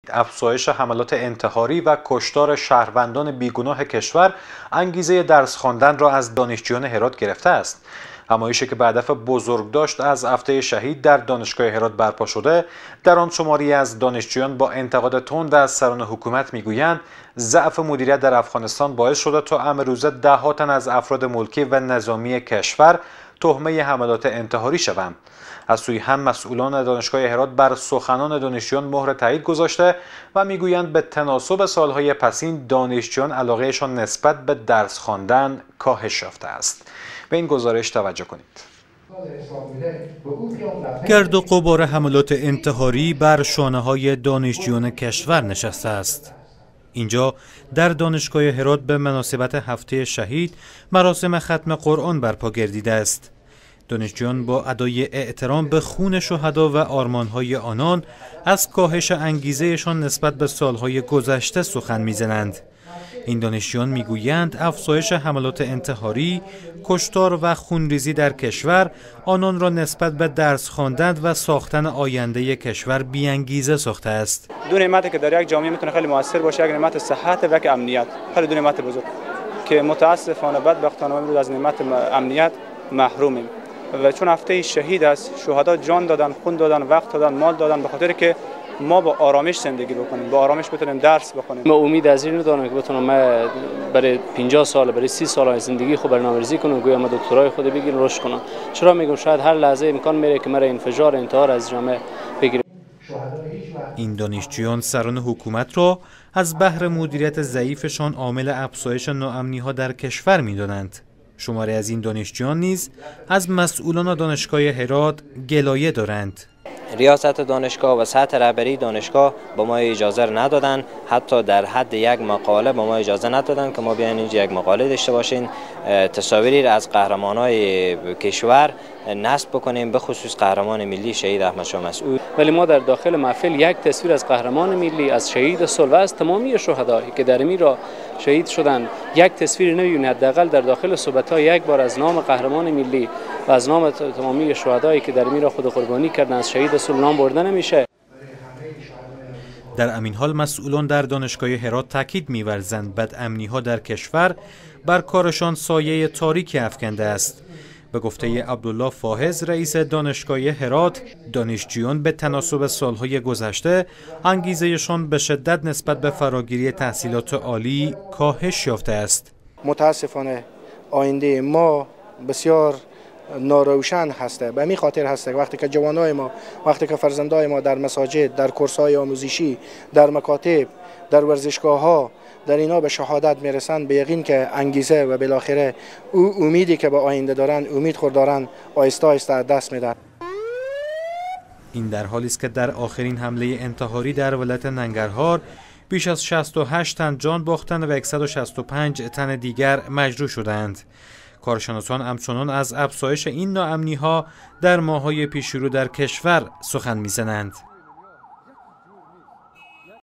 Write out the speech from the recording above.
افزایش حملات انتحاری و کشتار شهروندان بیگناه کشور انگیزه درس خواندن را از دانشجویان هرات گرفته است. نمایشی که به هدف بزرگداشت از هفته شهید در دانشگاه هرات برپا شده، در آن شماری از دانشجویان با انتقاد تند از سران حکومت میگویند ضعف مدیریت در افغانستان باعث شده تا امروزه ده‌ها تن از افراد ملکی و نظامی کشور تهمه حملات انتحاری شوند. از سوی هم مسئولان دانشگاه هرات بر سخنان دانشجویان مهر تایید گذاشته و میگویند به تناسب سالهای پسین دانشجویان علاقهشان نسبت به درس خواندن کاهش یافته است. به این گزارش توجه کنید. گرد و غبار حملات انتحاری بر شانه‌های دانشجویان کشور نشسته است. اینجا در دانشگاه هرات به مناسبت هفته شهید مراسم ختم قرآن برپا گردیده است. دانشجویان با ادای احترام به خون شهدا و آرمان‌های آنان از کاهش انگیزهشان نسبت به سالهای گذشته سخن می‌زنند. این دانشجویان میگویند افزایش حملات انتحاری، کشتار و خونریزی در کشور آنان را نسبت به درس خواندن و ساختن آینده کشور بی‌انگیزه ساخته است. دو نعمتی که در یک جامعه میتونه خیلی موثر باشه، یک نعمت صحت و یک امنیت، خیلی دو نعمت بزرگ که متاسفانه بدبختانه امروز از نعمت امنیت محرومیم. و چون هفته شهید است، شهدا جان دادن، خون دادن، وقت دادن، مال دادن، به خاطر که ما با آرامش زندگی بکنیم، با آرامش بتونیم درس بخونیم. ما امید از این ندارم که بتونم برای 50 سال، برای 30 سال زندگی خود برنامه‌ریزی کنم، گویا ما دکترای خود بگیرم رشد کنم. چرا میگم شاید هر لحظه امکان میره که مرا انفجار انتحار از جامعه بگیره. این دانشجویان سران حکومت را از بهر مدیریت ضعیفشان عامل افزایش ناامنی‌ها در کشور می‌دانند. شماری از این دانشجویان نیز از مسئولان دانشگاه هرات گلایه دارند. ریاست دانشگاه و سطح رهبری دانشگاه با ما اجازه ندادن، حتی در حد یک مقاله با ما اجازه ندادن که ما بیاین اینجا یک مقاله داشته باشین، تصاویری از قهرمانای کشور نصب بکنیم، به خصوص قهرمان ملی شهید احمد شاه مسعود. ولی ما در داخل محفل یک تصویر از قهرمان ملی، از شهید صلح و از تمامی شهدایی که در این را شهید شدند یک تصویر نمی‌بینید. حداقل در داخل صحبت‌ها یک بار از نام قهرمان ملی و از نام تمامی شهدایی که در این را خود قربانی کردند از شهید صلح نام برده نمیشه. در همین حال مسئولان در دانشگاه هرات تاکید می‌ورزند بدامنی‌ها در کشور بر کارشان سایه تاریکی افکنده است. به گفته عبدالله فاحظ رئیس دانشگاه هرات، دانشجویان به تناسب سالهای گذشته انگیزهشان به شدت نسبت به فراگیری تحصیلات عالی کاهش یافته است. متاسفانه آینده ما بسیار ناروشن هسته. به همین خاطر هسته وقتی که جوانای ما، وقتی که فرزندای ما در مساجد، در کورس‌های آموزشی، در مکاتب، در ورزشگاه‌ها در اینا به شهادت میرسند، به یقین که انگیزه و بالاخره امیدی که به آینده دارن، امید خود دارن، آهسته آهسته از دست میدن. این در حالی است که در آخرین حمله انتحاری در ولایت ننگرهار بیش از 68 تن جان باختند و 165 تن دیگر مجروح شدند. کارشناسان همچنان از افزایش این ناامنی‌ها در ماه‌های پیشرو در کشور سخن می‌زنند.